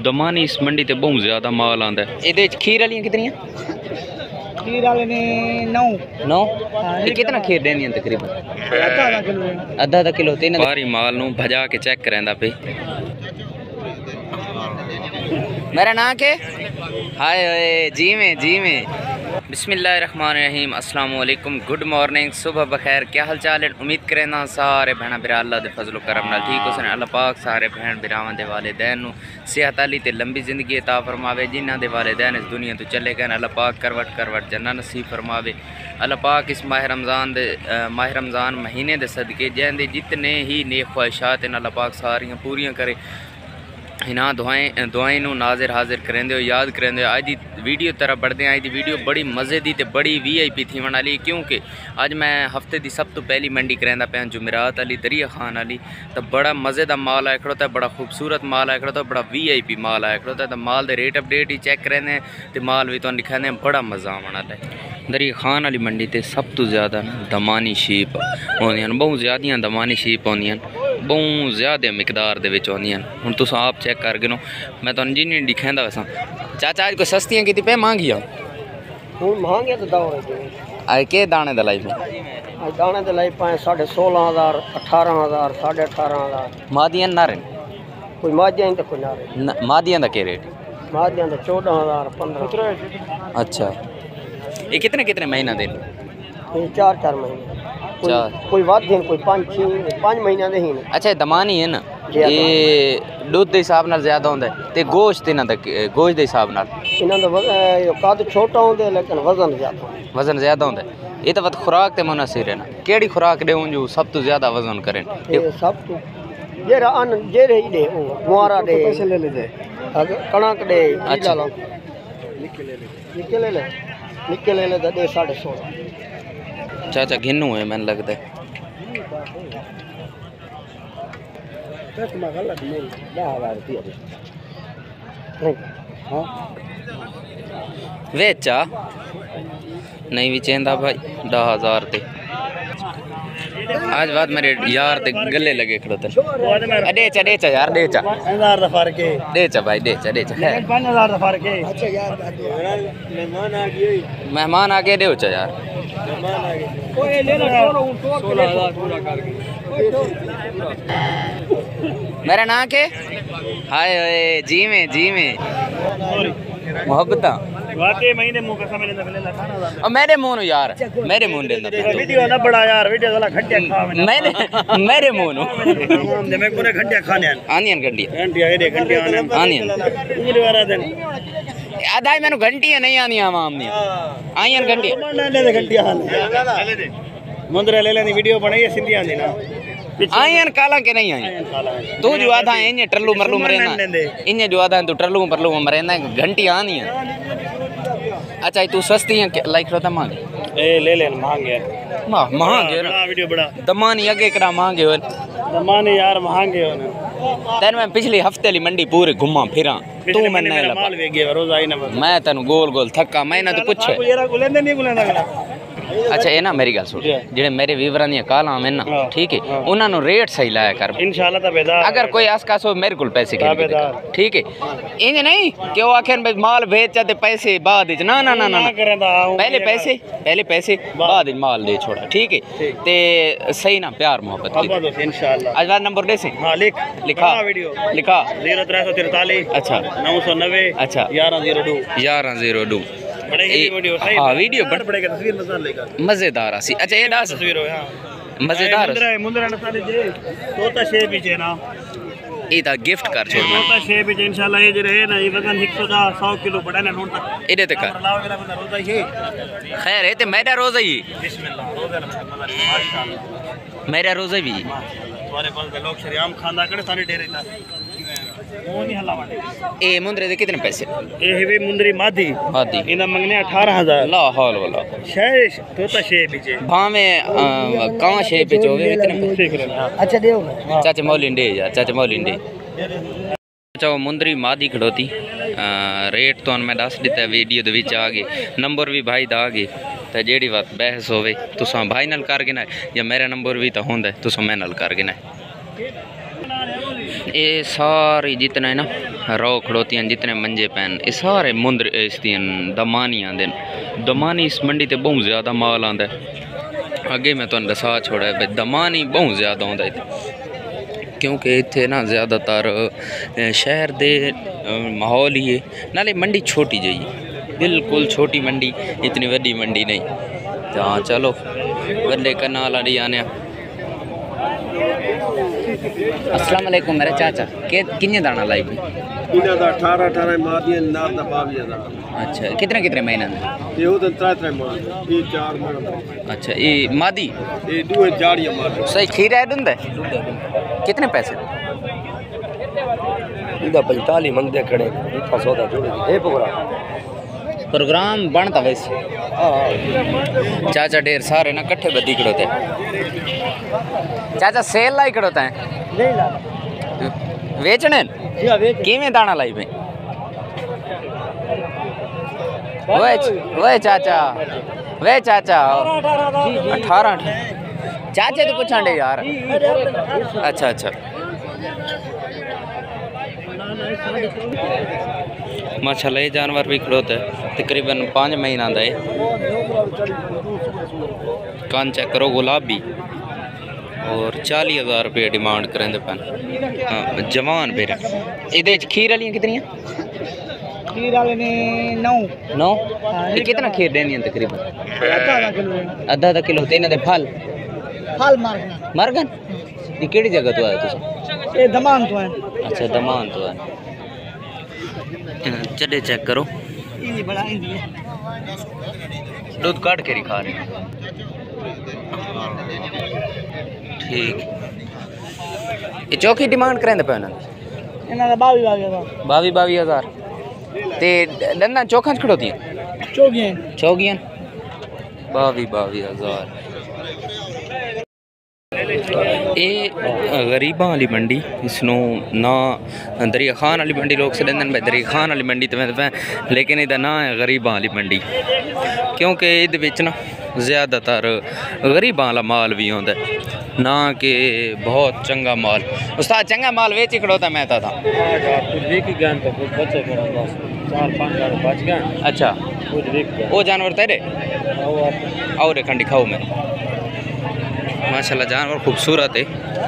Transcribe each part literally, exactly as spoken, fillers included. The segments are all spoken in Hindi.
दमानी इस मंडी ते बहुत ज़्यादा माल आंदा है। इहदे च खीर वालियां कितनियां? खीर वाले ने नौ नौ ते कितना खीर देनी तकरीबन? आधा किलो आधा आधा किलो तीन बारी माल नू भजा के चेक करेंदा पे। मेरा नाम के हाय हाय जी में जी में बिस्मिल्लाहिर्रहमानिर्रहीम अस्सलाम वालेकुम गुड मॉर्निंग सुबह बखैर क्या हाल चाल है। उम्मीद करें ना सारे भैन भरा अल्लाह दे फजल करम नाल ठीक हो सन। अल्लाह पाक सारे भैन भरावां दे वालिदैन नू सेहत आली ते लंबी जिंदगी अता फरमावे। जिन्हां दे वालिदैन इस दुनिया तो चले गए अल्लाह पाक करवट करवट जन्नत नसीब फरमावे। अल्लाह पाक इस माह रमज़ान दे माह रमज़ान महीने दे सदके जैंदे जितने ही नेक ख्वाहिशात हैं अल्लाह पाक सारियां पूरियां करे। इन्हां दुआएं दुआएं नू नाजिर हाजिर करेंदे हो याद करेंदे हो। अज दी वीडियो तरह बढ़ते हैं। अज दी वीडियो बड़ी मज़े दी ते बड़ी वी आई पी थी वन वाली क्योंकि अज मैं हफ्ते की सब तो पहली मंडी करेंदा पे जुमेरात वाली दरिया खान वाली। तो बड़ा मज़े का माल आया खड़ोता है, बड़ा खूबसूरत माल आया खड़ोता है, बड़ा वी आई पी माल आया खड़ोता है। तो माल के रेट अपडेट ही चेक करेंदे हैं तो माल भी तुहानू दिखाने बड़ा मज़ा आने वाला है। दरिया खान वाली मंडी ते सब तो ज़्यादा दमानी शीप आउंदियां बहुत ज़्यादा दमानी शीप आउंदियां बहुत ज़्यादा मिकदार दे विच आउंदियां। हुण तुसीं आप चेक कर गिनो मैं तुहानू जिन्नी दिखांदा वैसा। चाचा अज कोई सस्तियां कीती पे महंगियां? हुण महंगे तो दाव अज के दाने दा लाई पे? आज दाने दे लाई पाए साढ़े सोलह हज़ार अठारह हज़ार साढ़े अठारह हज़ार। मादियां नारे कोई मादियां तो कोई नारे। मादियां दा के रेट? मादियां तो चौदह हज़ार पंद्रह। अच्छा ये कितने कितने महीना देन? चार चार महीने चार कोई वाद दिन कोई पाँच छः पाँच महीना दे ही ने। अच्छा दमानी है ना ये दूध के हिसाब नाल ज़्यादा होंदा है ते गोश्त इन्हां दा गोश्त के हिसाब नाल इन्हां दा कद छोटा होंदा लेकिन वजन ज़्यादा वजन ज़्यादा होंदा है। ये तो वत खुराक ते मुनासिर है ना केड़ी खुराक देऊं जो सब तो ज़्यादा वजन करें? ये सब तो जेरा अन जेरे ही दे गुआरा दे पैसे ले ले दे कणक दे। अच्छा निकल ले निकल ले निकल ले दे साढ़े सोलह। चाचा घिनू है मैंने लगता है। वेचा नहीं भी चेंदा भाई दस हज़ार ते आज बाद मेरे यार ते गले लगे खड़ोते। डेचा डेचा यार डेचा हजार दा फर्क है। डेचा भाई डेचा डेचा है पाँच हज़ार दा फर्क है। अच्छा यार मेहमान आ गए मेहमान आ गए डेचा यार मेहमान आ गए ओए ले लो सोलह हज़ार पूरा करके। मेरा नाम के हाय हाय जी में जी में मोहब्बत वाकई महीने मुंह का समय लेना लेला अठारह हज़ार। और मेरे मुंह यार मेरे मुंह देना वीडियो ना बड़ा यार वीडियो वाला घंटे खा मैंने मेरे मुंह नु मैं पूरे घंटे खाने आनियन गंडी घंटिया ये घंटिया आनियन उंगली वाला दिन आधा मैंने घंटियां नहीं आनियां आम दी आनियन गंडी ले घंटिया ले दे मुंदरे ले लेनी वीडियो बनाई सिंधी आंदी ना आयन काला के नहीं आई तू जो आधा इन्हें टरलू मरलू मरेंदा इन्हें जो आधा तू टरलू परलू मरेंदा घंटी आनी है। अच्छा तू सस्ती है लाइक रहा महंगे ए ले ले महंगे मां महंगे बड़ा वीडियो बड़ा दमानी आगे कड़ा महंगे हो दमानी यार महंगे हो ना। तेन मैं पिछले हफ्ते ली मंडी पूरे घुमा फिरा तू मैं नहीं लगा माल वे गया रोज आई ना मैं तेन गोल गोल थका मैं ना तो पूछे यार गुलेंदे नहीं गुलेंदा। अच्छा ये ना मेरी गल सुन जेडे मेरे वीवरां दी कालां हैं ना ठीक है उन्हां नु रेट सही लाया कर इंशाल्लाह ताबेदार। अगर कोई आस कास हो मेरे को पैसे के ठीक है इंज नहीं कि वो आखिर भाई माल भेज ते पैसे बाद विच ना ना ना ना पहले पैसे पहले पैसे बाद विच माल दे छोड़ा ठीक है ते सही ना प्यार मोहब्बत की इंशाल्लाह। आज वाला नंबर दे से हां लिख लिखा वीडियो लिखा ज़ीरो तीन सौ तैंतालीस अच्छा नौ सौ नब्बे अच्छा ग्यारह ज़ीरो दो ग्यारह ज़ीरो दो वीडियो सही हां वीडियो बड़ बड़े तस्वीर मजा लेगा मजेदार सी। अच्छा ये डास तस्वीर हो हां मजेदार मुंदरा मुंदरा नसाले जे तोता शेप पीछे ना ये ता गिफ्ट कर छोड़ मैं तोता शेप पीछे इंशाल्लाह ये जे रहे ना ये वजन एक सौ सौ किलो बड़ा ना नोट तक इदे ते कर लाओ मेरा बंदा रोजा ही खैर है ते मेरा रोजा ही बिस्मिल्लाह रोजा माशाल्लाह मेरा रोजा भी तुम्हारे पास लोग शरियाम खांदा करे सारे डेरे था वो नहीं हल्ला वाले ए मुंदरे दे कितने पैसे? ए हेवी मुंदरी मादी मादी इना मंगने अठारह हज़ार ला हौल वाला शेष तोता शेप पीछे भावे कहां शेप पे होवे इतने पैसे। अच्छा देओ चाचा मौलिंडे यार चाचा मौलिंडे अच्छा मुंदरी मादी खड़ोती रेट तो मैं दस दिता वीडियो दे विच आ गए नंबर भी भाई दा आ गए तो जेड़ी बात बहस होवे तुसां भाई नाल कर गिना या मेरा नंबर भी तो होंदा तुसां मैं नाल कर गिना। ये सारी जितना है ना रो खड़ोती जितने मंजे पैन ये सारे मुंदर इसदियां दमानी आंदे दमानी इस मंडी ते बहुत ज़्यादा माल आंदा है। अगे मैं तुहानू दसा छोड़ा भाई दमानी बहुत ज़्यादा आंदा इत्थे क्योंकि इत्थे ना ज़्यादातर शहर दे माहौल ही है नाले मंडी छोटी जी बिल्कुल छोटी मंडी इतनी वड्डी मंडी नहीं। तो हाँ चलो वड्डे कनाल आड़ी आने। अस्सलाम वालेकुम मेरे चाचा के किन्ने दाना लाई भी इना दा अठारह अठारह मादियां नार दा बावी हज़ार। अच्छा कितने कितने महीना ये हो तो त्रै त्रै माद ये चार माद। अच्छा ये मादी ये दुए जाड़ियां माद सही खीर है दुंद है कितने पैसे इदा पैंतालीस मंगदे खड़े इतना सौदा जोड़े ए प्रोग्राम प्रोग्राम बनता वैसे चाचा ढेर सारे ना कट्ठे बदी खड़ोते चाचा सेल लाई खड़ोता है नहीं ला वेचने जी हां वेच किवें दाना लाई पे ओए ओए चाचा वे चाचा अठारह चाचे तो पूछा दे यार। अच्छा अच्छा माशाल्लाह ये जानवर भी खड़ोता है तकरीबन पाँच महीना का है। कान चेक करो गुलाबी और चालीस हज़ार रुपये डिमांड करेंगे पैन जवान फिर ये खीर वाली कितनी खीर वाले ने नौ नौ ये कितना खीर देनी है तकरीबन आधा आधा किलो तीन दे फल फल मारगन मारगन ये केड़ी जगह तो आया तुम ये दमान तो है। अच्छा दमान तो है चले चेक करो ये बड़ा इंदी है दूध काट के खा रहे ठीक। ये चौकी डिमांड करें पे इन्हां दा बावी बावी हज़ार बावी बावी हज़ार ते डन्ना चौखा च खड़ोती चौगियां चौगियां बावी बावी हज़ार। ये गरीबां वाली मंडी इसनों ना दरिया खान वाली मंडी लोग सदन भाई दरिया खान वाली मंडी तो मैं लेकिन इसका ना है गरीबां वाली मंडी क्योंकि ये ना ज़्यादातर गरीबां वाला माल भी आता है ना कि बहुत चंगा माल। उस्ताद चंगा माल वेच ही खड़ोता मैं था अच्छा वो जानवर तेरे और खंडी खाओ मैं माशाल्लाह जानवर खूबसूरत है।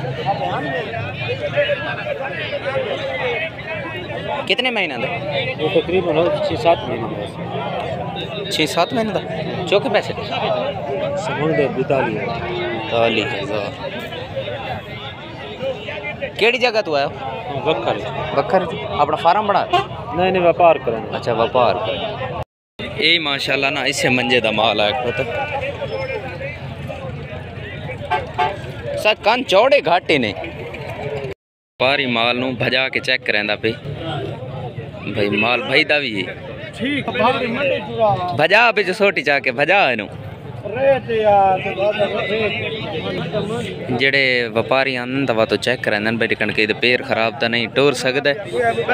कितने महीना था तकरीबन छः सात महीने छः सात महीने का चौके पैसे तालीस हज़ार। केड़ी जगह तू आया बखर बखर अपना फार्म बना नहीं नहीं व्यापार करें। अच्छा व्यापार करें यही माशाल्लाह ना इससे मंजे का माल आया तो सर कान चौड़े घाटे ने पारी माल नू भजा के चेक करेंदा पे भाई माल भाई दा भी है भजा पे जो सोटी जाके भजा है नू जेड़े व्यापारी आंदन तवा तो चेक करेंदन भाई कणके दे पैर खराब तो नहीं टोर सकदा है।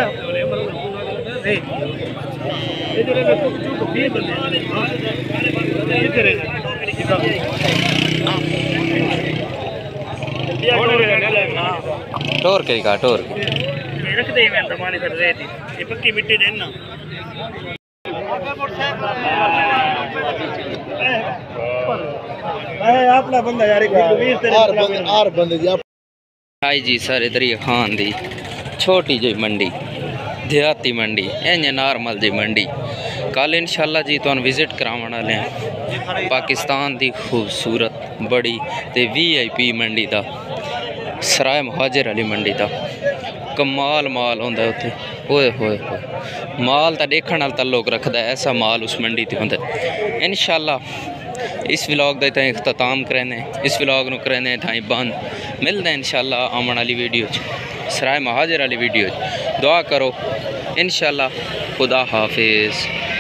टोर के का टोर रख दे मैं दमाने कर रहे थे ये पक्की मिट्टी देना ए आपला बंदा यार एक वीर तेरे आर बंदे जी हाय जी सर इधर ये खान दी छोटी जी मंडी देहाती मंडी इंज नॉर्मल जी मंडी कल इंशाल्लाह जी तुहानू विजिट करावन वाले हैं पाकिस्तान दी खूबसूरत बड़ी ते वी आई पी मंडी दा सराय मुहाजिर वाली मंडी दा कमाल माल होंदा उत्थे होए होए होए माल तो देखने वाल ताल्लुक रखता है ऐसा माल उस मंडी ते होंदा इंशाल्लाह। इस व्लॉग का इतना अख्ताम करें इस व्लॉग नू करें इतना बंद मिलते हैं इंशाल्लाह आने वाली वीडियो सराय मुहाजिर वाली वीडियो दुआ करो इंशाल्लाह खुदा हाफिज़।